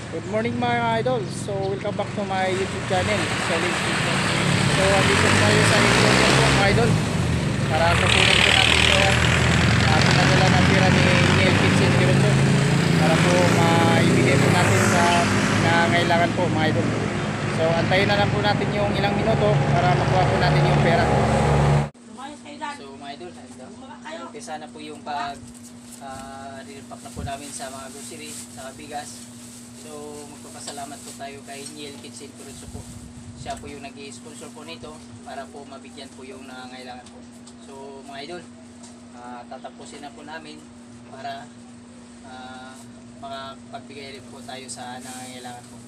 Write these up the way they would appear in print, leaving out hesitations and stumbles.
Good morning mga idol. So welcome back to my YouTube channel, Challenge Video. So andito po tayo sa Iloilo po mga idol. Para kukunin po natin yung pinadala na pira ni Niel Kitchen Pirocho. Para po maibigay po natin sa nangangailangan po mga idol. So antayin na lang po natin yung ilang minuto para makuha po natin yung pera. So mga idol, umpisa na po yung repack na po namin sa mga grocery, sa bigas. So magpapasalamat po tayo kay Niel Kitchen Pirocho po. Siya po yung nag-i-sponsor po nito para po mabigyan po yung nangangailangan po. So mga idol, tatapusin na po namin para makapagbigay rin po tayo sa nangangailangan po.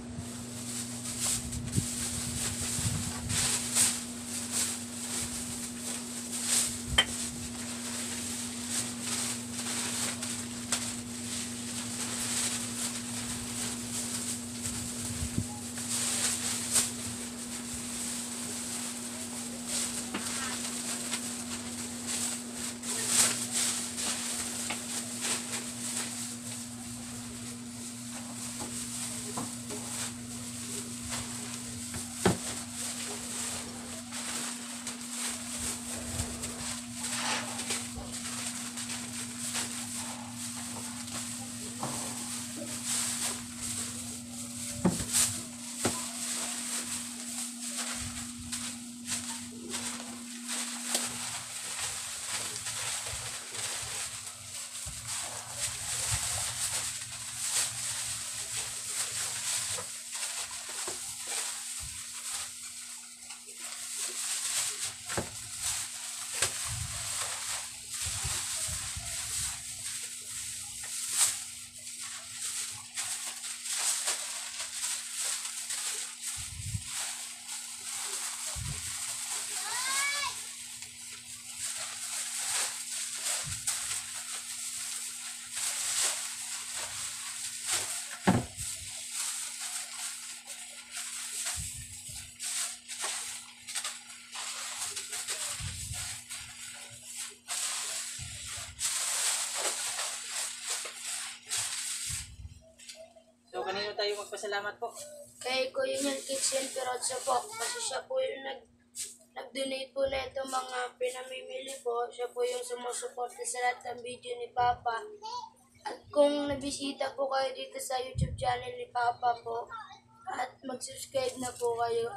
So kanino tayo magpasalamat po? Kay Kuya Niel Kitchen Pirocho po. Kasi siya po yung nag-donate po na itong mga pinamimili po. Siya po yung sumusuporta sa lahat ng video ni Papa. At kung nabisita po kayo dito sa YouTube channel ni Papa po, at mag-subscribe na po kayo.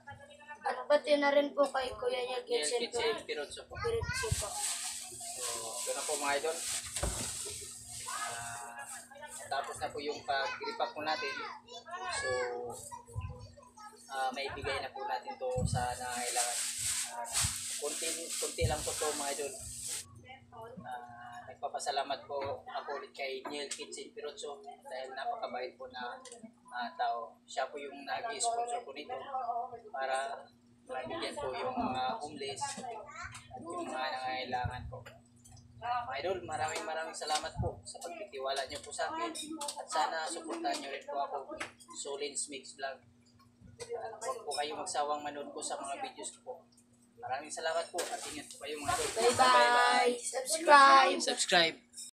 At pati na rin po kay Kuya Niel Niel Kitchen Kitchen Pirocho po. Pirocho po. So gano'n po mga idol. Tapos na po yung pag-repack po natin. So maibigay na po natin to sa nangangailangan. Kunti lang po to mga idol. Nagpapasalamat po ako ulit kay Niel Kitchen Pirocho dahil napakabait po na tao. Siya po yung nag-sponsor po nito para mabigyan po yung mga homeless at yung mga nangangailangan po. Idol, maraming salamat po sa pagtitiwala niyo po sa akin at sana suportahan niyo rin po ako, Solins Mix Vlog. Huwag po kayong magsawang manood po sa mga videos ko po. Maraming salamat po at ingat po kayo mga idol. Bye-bye! Subscribe! Subscribe!